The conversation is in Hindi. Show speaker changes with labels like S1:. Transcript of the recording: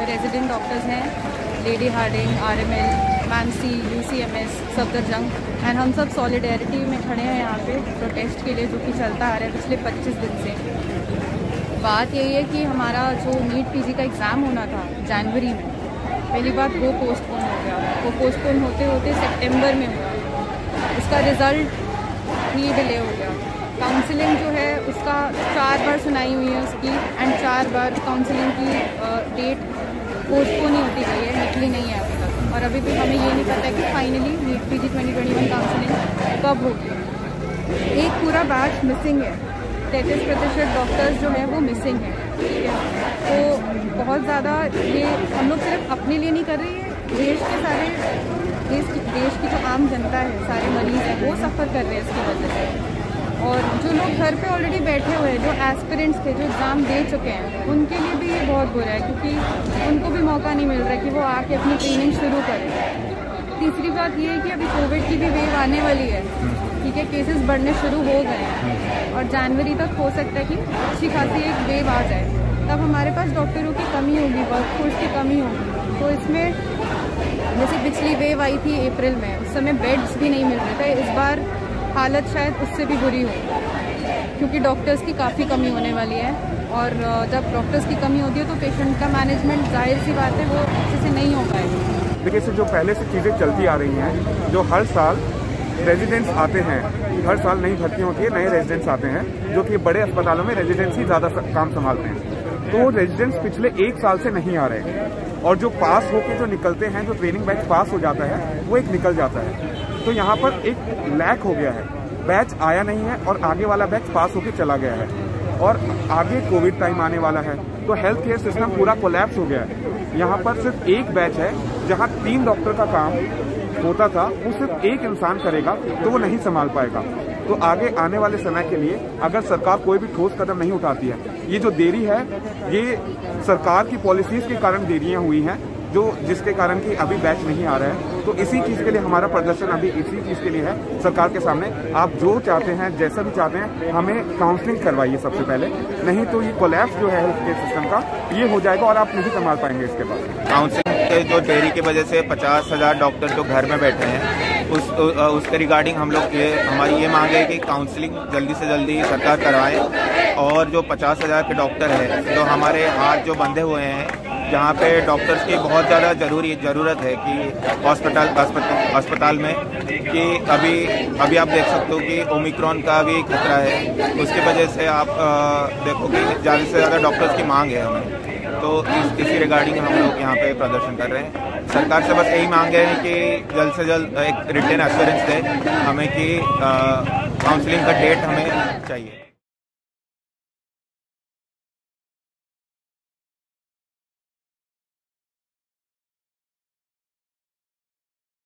S1: रेजिडेंट डॉक्टर्स हैं, लेडी हार्डिंग, RML, मानसी, UCMS, सफदरजंग एंड हम सब सॉलिडेरिटी में खड़े हैं यहाँ पे प्रोटेस्ट के लिए, जो कि चलता आ रहा है पिछले 25 दिन से। बात यही है कि हमारा जो नीट PG का एग्ज़ाम होना था जनवरी में, पहली बात वो पोस्टपोन हो गया। वो पोस्टपोन होते होते सितंबर में हुआ, उसका रिज़ल्ट ही डिले हो गया। काउंसलिंग जो है उसका 4 बार सुनाई हुई है उसकी, एंड 4 बार काउंसलिंग की डेट पोस्टपोन ही होती गई है, निकली नहीं है अभी तक। और अभी भी हमें ये नहीं पता है कि फाइनली नीट PG 2021 काउंसलिंग कब होगी। एक पूरा बैच मिसिंग है, 33% डॉक्टर्स जो है वो मिसिंग है, ठीक है। तो बहुत ज़्यादा ये हम लोग सिर्फ अपने लिए नहीं कर रही है, देश की जो आम जनता है, सारे मरीज़ हैं, वो सफ़र कर रहे हैं इसकी वजह से। और जो लोग घर पे ऑलरेडी बैठे हुए हैं, जो एस्पिरेंट्स थे, जो एग्ज़ाम दे चुके हैं, उनके लिए भी ये बहुत बुरा है, क्योंकि उनको भी मौका नहीं मिल रहा है कि वो आके अपनी ट्रेनिंग शुरू करें। तीसरी बात ये है कि अभी कोविड की भी वेव आने वाली है, ठीक है, केसेस बढ़ने शुरू हो गए हैं और जनवरी तक हो सकता है कि अच्छी खासी एक वेव आ जाए, तब हमारे पास डॉक्टरों की कमी होगी, वर्कफोर्स की कमी होगी। तो इसमें जैसे पिछली वेव आई थी अप्रैल में, उस समय बेड्स भी नहीं मिल रहे थे, इस बार हालत शायद उससे भी बुरी हो, क्योंकि डॉक्टर्स की काफ़ी कमी होने वाली है। और जब डॉक्टर्स की कमी होती है तो पेशेंट का मैनेजमेंट, जाहिर सी बात है, वो अच्छे से नहीं हो पाएगा।
S2: देखिए सर, जो पहले से चीज़ें चलती आ रही हैं, जो हर साल रेजिडेंट्स आते हैं, हर साल नई भर्ती होती है, नए रेजिडेंट्स आते हैं, जो कि बड़े अस्पतालों में रेजिडेंट्स ही ज़्यादा काम संभालते हैं। तो रेजिडेंट्स पिछले 1 साल से नहीं आ रहे हैं, और जो पास होके जो निकलते हैं, जो ट्रेनिंग बैच पास हो जाता है, वो एक निकल जाता है। तो यहाँ पर एक लैक हो गया है, बैच आया नहीं है और आगे वाला बैच पास होके चला गया है, और आगे कोविड टाइम आने वाला है, तो हेल्थ केयर सिस्टम पूरा कोलैप्स हो गया है। यहाँ पर सिर्फ एक बैच है, जहाँ 3 डॉक्टर का काम होता था, वो सिर्फ एक इंसान करेगा, तो वो नहीं संभाल पाएगा। तो आगे आने वाले समय के लिए अगर सरकार कोई भी ठोस कदम नहीं उठाती है, ये जो देरी है, ये सरकार की पॉलिसीज के कारण देरियां हुई हैं, जिसके कारण कि अभी बैच नहीं आ रहा है। तो इसी चीज़ के लिए हमारा प्रदर्शन अभी इसी चीज़ के लिए है सरकार के सामने। आप जो चाहते हैं, जैसा भी चाहते हैं, हमें काउंसलिंग करवाइए सबसे पहले, नहीं तो ये कोलैप्स जो है हेल्थ केयर सिस्टम का, ये हो जाएगा और आप नहीं संभाल पाएंगे इसके बाद।
S3: काउंसलिंग के जो देरी की वजह से 50,000 डॉक्टर जो घर में बैठे हैं, उसके रिगार्डिंग हमारी ये मांग है कि काउंसलिंग जल्दी से जल्दी सरकार करवाए, और जो 50,000 के डॉक्टर हैं, जो हमारे हाथ जो बंधे हुए हैं, जहाँ पे डॉक्टर्स की बहुत ज़्यादा ज़रूरत है कि अस्पताल में, कि अभी आप देख सकते हो कि ओमिक्रॉन का भी खतरा है, उसकी वजह से आप देखो कि ज़्यादा से ज़्यादा डॉक्टर्स की मांग है हमें। तो इसी रिगार्डिंग हम लोग यहाँ पे प्रदर्शन कर रहे हैं। सरकार से बस यही मांग है कि जल्द से जल्द एक रिटन एश्योरेंस दे हमें कि काउंसलिंग का डेट हमें चाहिए।